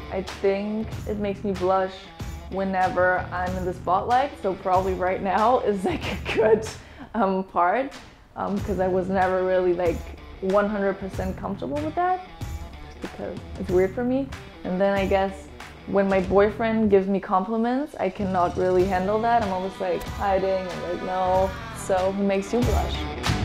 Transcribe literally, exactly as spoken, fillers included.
I think it makes me blush whenever I'm in the spotlight, so probably right now is like a good um, part, because um, I was never really like one hundred percent comfortable with that, just because it's weird for me. And then I guess when my boyfriend gives me compliments, I cannot really handle that. I'm always like hiding and like, no. So who makes you blush?